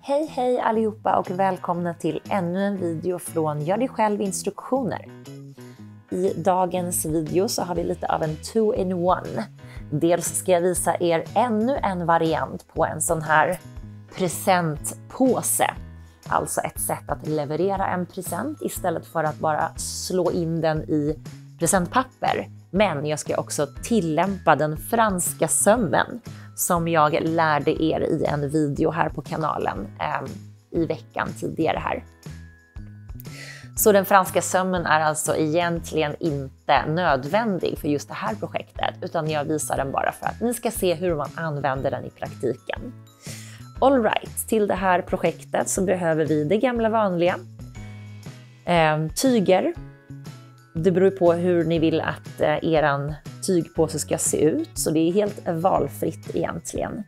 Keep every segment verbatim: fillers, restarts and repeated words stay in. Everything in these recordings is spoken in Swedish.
Hej hej allihopa och välkomna till ännu en video från Gör dig själv instruktioner. I dagens video så har vi lite av en two in one. Dels ska jag visa er ännu en variant på en sån här presentpåse. Alltså ett sätt att leverera en present istället för att bara slå in den i presentpapper. Men jag ska också tillämpa den franska sömmen som jag lärde er i en video här på kanalen eh, i veckan tidigare här. Så den franska sömmen är alltså egentligen inte nödvändig för just det här projektet, utan jag visar den bara för att ni ska se hur man använder den i praktiken. All right, till det här projektet så behöver vi det gamla vanliga. Eh, tyger. Det beror på hur ni vill att eh, eran tygpåse ska se ut, så det är helt valfritt egentligen.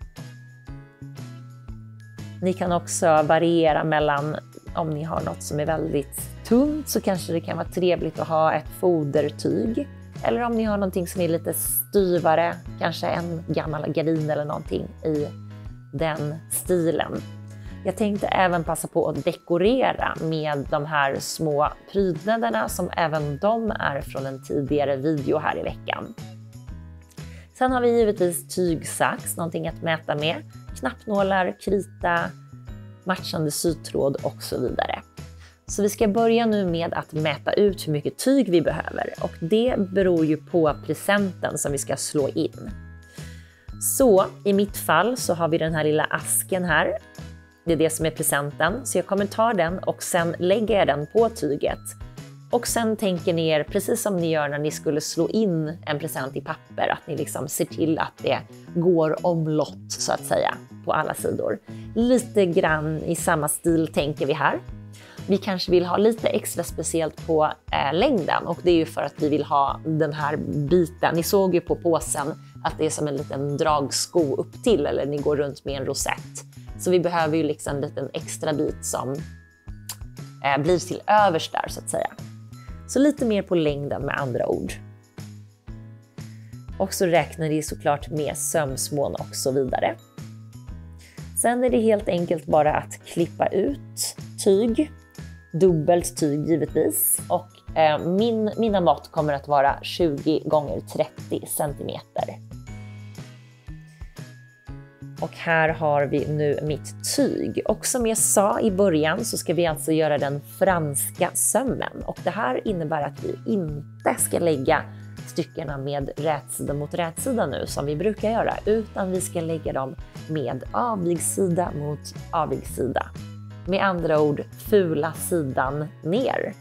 Ni kan också variera mellan, om ni har något som är väldigt tunt så kanske det kan vara trevligt att ha ett fodertyg. Eller om ni har någonting som är lite styvare, kanske en gammal gardin eller någonting i den stilen. Jag tänkte även passa på att dekorera med de här små prydnaderna som även de är från en tidigare video här i veckan. Sen har vi givetvis tygsax, någonting att mäta med, knappnålar, krita, matchande sytråd och så vidare. Så vi ska börja nu med att mäta ut hur mycket tyg vi behöver, och det beror ju på presenten som vi ska slå in. Så i mitt fall så har vi den här lilla asken här. Det är det som är presenten, så jag kommer ta den och sen lägger jag den på tyget. Och sen tänker ni er, precis som ni gör när ni skulle slå in en present i papper, att ni liksom ser till att det går omlott så att säga på alla sidor. Lite grann i samma stil tänker vi här. Vi kanske vill ha lite extra speciellt på eh, längden, och det är ju för att vi vill ha den här biten. Ni såg ju på påsen att det är som en liten dragsko upp till, eller ni går runt med en rosett. Så vi behöver ju liksom en liten extra bit som eh, blir till övers där så att säga. Så lite mer på längden med andra ord. Och så räknar vi såklart med sömsmån och så vidare. Sen är det helt enkelt bara att klippa ut tyg. Dubbelt tyg givetvis. Och eh, min, mina mått kommer att vara tjugo gånger trettio centimeter. Och här har vi nu mitt tyg. Och som jag sa i början så ska vi alltså göra den franska sömmen. Och det här innebär att vi inte ska lägga styckena med rätsida mot rätsida nu som vi brukar göra. Utan vi ska lägga dem med avigssida mot avigssida. Med andra ord, fula sidan ner.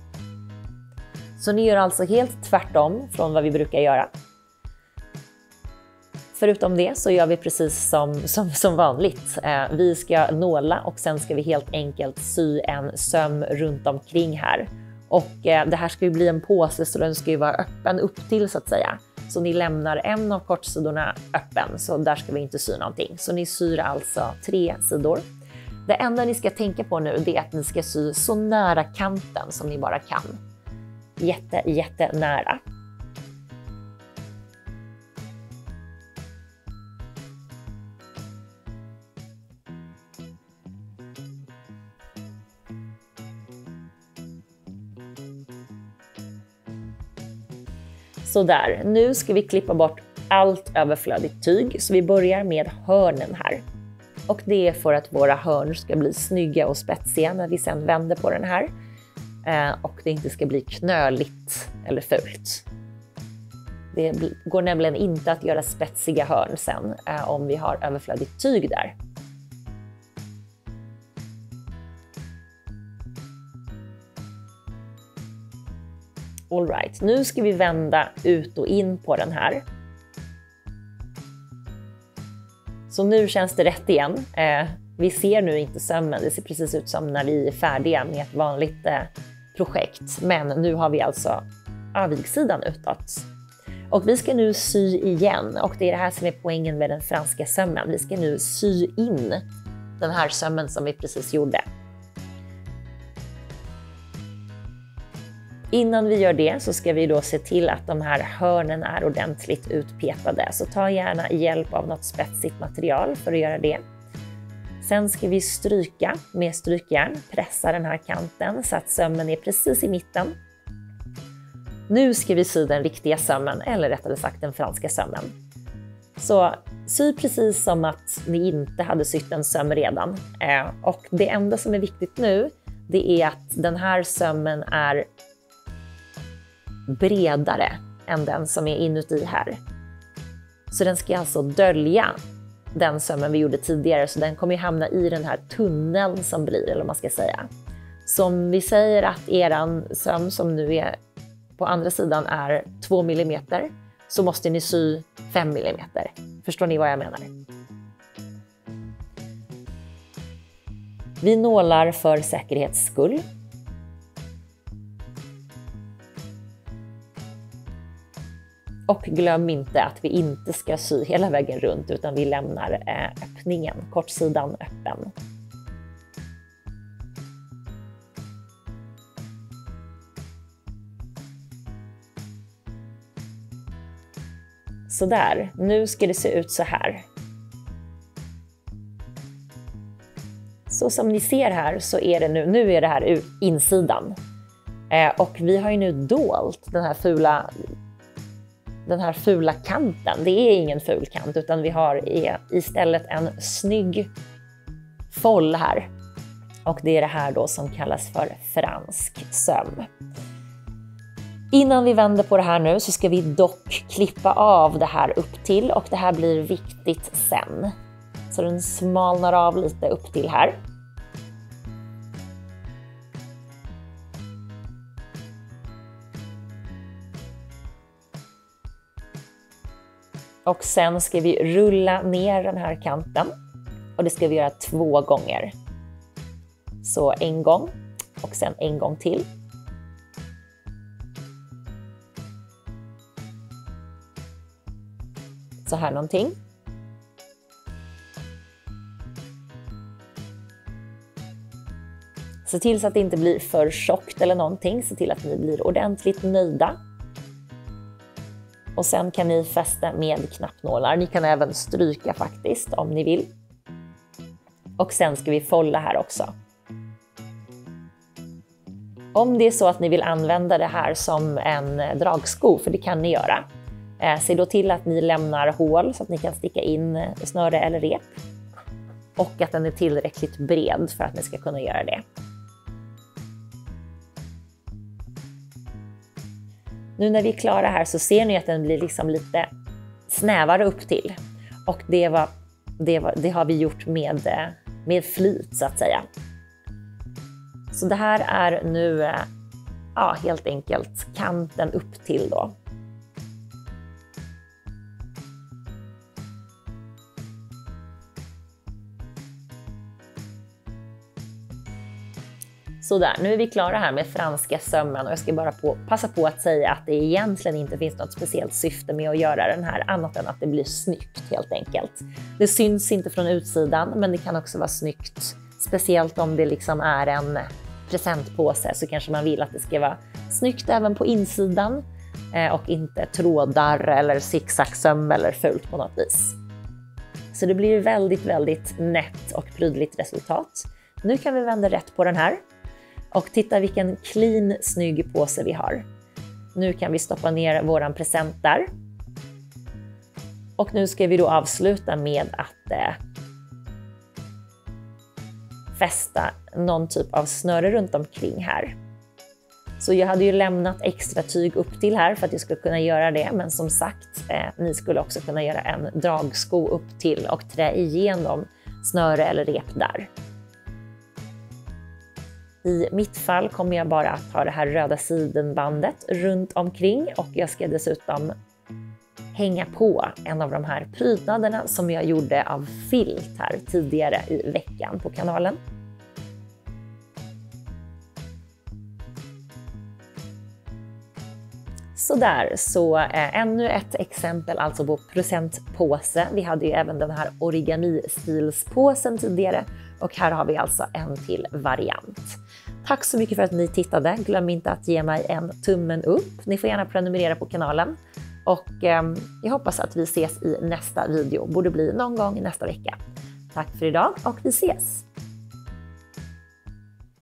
Så ni gör alltså helt tvärtom från vad vi brukar göra. Förutom det så gör vi precis som, som, som vanligt. Eh, vi ska nåla och sen ska vi helt enkelt sy en söm runt omkring här. Och eh, det här ska ju bli en påse, så den ska ju vara öppen upp till så att säga. Så ni lämnar en av kortsidorna öppen, så där ska vi inte sy någonting. Så ni syr alltså tre sidor. Det enda ni ska tänka på nu är att ni ska sy så nära kanten som ni bara kan. Jätte, jätte nära. Så där, nu ska vi klippa bort allt överflödigt tyg, så vi börjar med hörnen här. Och det är för att våra hörn ska bli snygga och spetsiga när vi sen vänder på den här. Eh, och det inte ska bli knöligt eller fult. Det går nämligen inte att göra spetsiga hörn sen eh, om vi har överflödigt tyg där. All right, nu ska vi vända ut och in på den här. Så nu känns det rätt igen. Eh, vi ser nu inte sömmen, det ser precis ut som när vi är färdiga med ett vanligt eh, projekt. Men nu har vi alltså avigsidan utåt. Och vi ska nu sy igen, och det är det här som är poängen med den franska sömmen. Vi ska nu sy in den här sömmen som vi precis gjorde. Innan vi gör det så ska vi då se till att de här hörnen är ordentligt utpetade. Så ta gärna hjälp av något spetsigt material för att göra det. Sen ska vi stryka med strykjärn, pressa den här kanten så att sömmen är precis i mitten. Nu ska vi sy den riktiga sömmen, eller rättare sagt den franska sömmen. Så sy precis som att ni inte hade sytt en söm redan. Eh, och det enda som är viktigt nu, det är att den här sömmen är bredare än den som är inuti här. Så den ska alltså dölja den sömmen vi gjorde tidigare, så den kommer ju hamna i den här tunneln som blir, eller vad man ska säga. Så om vi säger att eran söm som nu är på andra sidan är två millimeter, så måste ni sy fem millimeter. Förstår ni vad jag menar? Vi nålar för säkerhets skull. Och glöm inte att vi inte ska sy hela vägen runt, utan vi lämnar eh, öppningen, kortsidan öppen. Så där, nu ska det se ut så här. Så som ni ser här så är det nu, nu är det här insidan. Eh, och vi har ju nu dolt den här fula den här fula kanten. Det är ingen ful kant, utan vi har istället en snygg foll här. Och det är det här då som kallas för fransk söm. Innan vi vänder på det här nu så ska vi dock klippa av det här upp till, och det här blir viktigt sen. Så den smalnar av lite upp till här. Och sen ska vi rulla ner den här kanten, och det ska vi göra två gånger. Så en gång och sen en gång till. Så här någonting. Se till så att det inte blir för tjockt eller någonting. Se till att ni blir ordentligt nöjda. Och sen kan ni fästa med knappnålar. Ni kan även stryka faktiskt om ni vill. Och sen ska vi folla här också. Om det är så att ni vill använda det här som en dragsko, för det kan ni göra. Eh, se då till att ni lämnar hål så att ni kan sticka in snöre eller rep. Och att den är tillräckligt bred för att ni ska kunna göra det. Nu när vi är klara här så ser ni att den blir liksom lite snävare upp till. Och det, var, det, var, det har vi gjort med, med flit så att säga. Så det här är nu ja, helt enkelt kanten upp till då. Så där, nu är vi klara här med franska sömmen, och jag ska bara på, passa på att säga att det egentligen inte finns något speciellt syfte med att göra den här, annat än att det blir snyggt helt enkelt. Det syns inte från utsidan, men det kan också vara snyggt, speciellt om det liksom är en presentpåse, så kanske man vill att det ska vara snyggt även på insidan eh, och inte trådar eller zigzagsöm eller fult på något vis. Så det blir väldigt, väldigt nätt och prydligt resultat. Nu kan vi vända rätt på den här. Och titta vilken clean, snygg påse vi har. Nu kan vi stoppa ner våran present där. Och nu ska vi då avsluta med att eh, fästa någon typ av snöre runt omkring här. Så jag hade ju lämnat extra tyg upp till här för att jag skulle kunna göra det. Men som sagt, eh, ni skulle också kunna göra en dragsko upp till och trä igenom snöre eller rep där. I mitt fall kommer jag bara att ha det här röda sidenbandet runt omkring, och jag ska dessutom hänga på en av de här prydnaderna som jag gjorde av filt här tidigare i veckan på kanalen. Så där, så eh, ännu ett exempel alltså på presentpåse. Vi hade ju även den här origami-stilspåsen tidigare, och här har vi alltså en till variant. Tack så mycket för att ni tittade. Glöm inte att ge mig en tummen upp. Ni får gärna prenumerera på kanalen. Och eh, jag hoppas att vi ses i nästa video. Borde bli någon gång nästa vecka. Tack för idag och vi ses!